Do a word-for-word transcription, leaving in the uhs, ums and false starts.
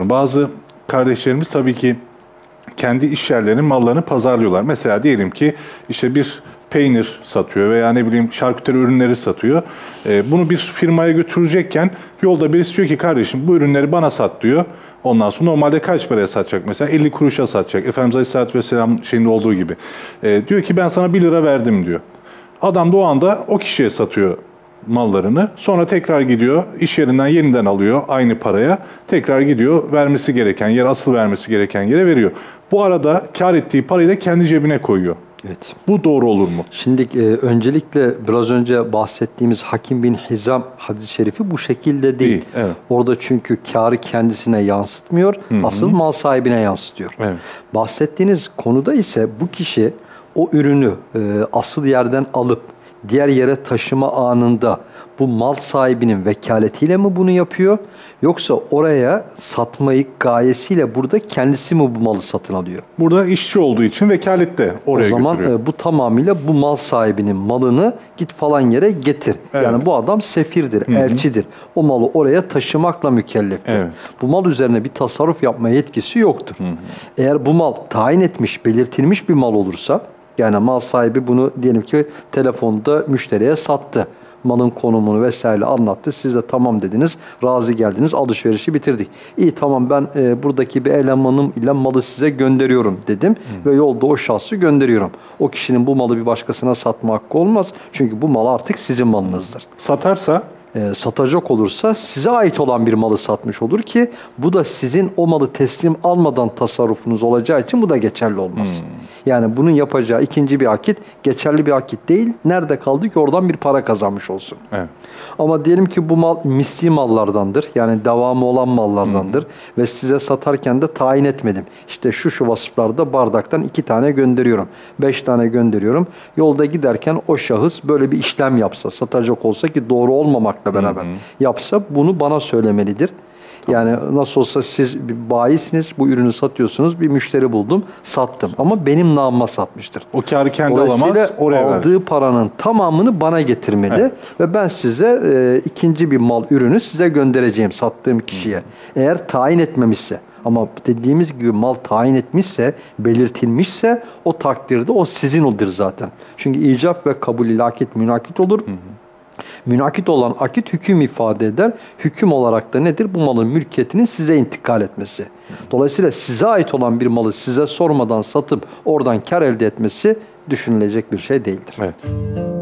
Bazı kardeşlerimiz tabii ki kendi iş yerlerinin mallarını pazarlıyorlar. Mesela diyelim ki işte bir peynir satıyor veya ne bileyim şarküteri ürünleri satıyor. Ee, bunu bir firmaya götürecekken yolda birisi diyor ki kardeşim bu ürünleri bana sat diyor. Ondan sonra normalde kaç paraya satacak mesela? elli kuruşa satacak. Efendimiz Aleyhisselatü Vesselam şeyinde olduğu gibi. Ee, diyor ki ben sana bir lira verdim diyor. Adam da o anda o kişiye satıyor mallarını. Sonra tekrar gidiyor, iş yerinden yeniden alıyor aynı paraya. Tekrar gidiyor, vermesi gereken yer, asıl vermesi gereken yere veriyor. Bu arada kar ettiği parayı da kendi cebine koyuyor. Evet. Bu doğru olur mu? Şimdi e, öncelikle biraz önce bahsettiğimiz Hakim bin Hizam hadis-i şerifi bu şekilde değil. Değil, evet. Orada çünkü karı kendisine yansıtmıyor, Hı hı. asıl mal sahibine yansıtıyor. Evet. Bahsettiğiniz konuda ise bu kişi o ürünü e, asıl yerden alıp diğer yere taşıma anında bu mal sahibinin vekaletiyle mi bunu yapıyor? Yoksa oraya satmayı gayesiyle burada kendisi mi bu malı satın alıyor? Burada işçi olduğu için vekalette oraya O zaman götürüyor. e, bu tamamıyla bu mal sahibinin malını git falan yere getir. Evet. Yani bu adam sefirdir, Hı hı. elçidir. O malı oraya taşımakla mükelleftir. Evet. Bu mal üzerine bir tasarruf yapma yetkisi yoktur. Hı hı. Eğer bu mal tayin etmiş, belirtilmiş bir mal olursa, yani mal sahibi bunu diyelim ki telefonda müşteriye sattı. Malın konumunu vesaire anlattı. Siz de tamam dediniz, razı geldiniz, alışverişi bitirdik. İyi tamam ben e, buradaki bir elemanım ile malı size gönderiyorum dedim. Hı. Ve yolda o şahsı gönderiyorum. O kişinin bu malı bir başkasına satma hakkı olmaz. Çünkü bu mal artık sizin malınızdır. Satarsa? E, satacak olursa size ait olan bir malı satmış olur ki bu da sizin o malı teslim almadan tasarrufunuz olacağı için bu da geçerli olmaz. Hmm. Yani bunun yapacağı ikinci bir akit geçerli bir akit değil. Nerede kaldı ki oradan bir para kazanmış olsun. Evet. Ama diyelim ki bu mal misli mallardandır. Yani devamı olan mallardandır. Hmm. Ve size satarken de tayin etmedim. İşte şu şu vasıflarda bardaktan iki tane gönderiyorum. Beş tane gönderiyorum. Yolda giderken o şahıs böyle bir işlem yapsa, satacak olsa ki doğru olmamakla beraber hı hı. yapsa bunu bana söylemelidir. Tamam. Yani nasıl olsa siz bir bayisiniz, bu ürünü satıyorsunuz, bir müşteri buldum, sattım. Ama benim namıma satmıştır. O kârı kendi alamaz, oraya aldığı verir. Paranın tamamını bana getirmeli. Evet. Ve ben size e, ikinci bir mal ürünü size göndereceğim sattığım kişiye. Hı. Eğer tayin etmemişse, ama dediğimiz gibi mal tayin etmişse, belirtilmişse o takdirde o sizin olur zaten. Çünkü icap ve kabul ile akit münakit olur. Hı hı. Münakit olan akit hüküm ifade eder. Hüküm olarak da nedir? Bu malın mülkiyetinin size intikal etmesi. Dolayısıyla size ait olan bir malı size sormadan satıp oradan kar elde etmesi düşünülecek bir şey değildir. Evet.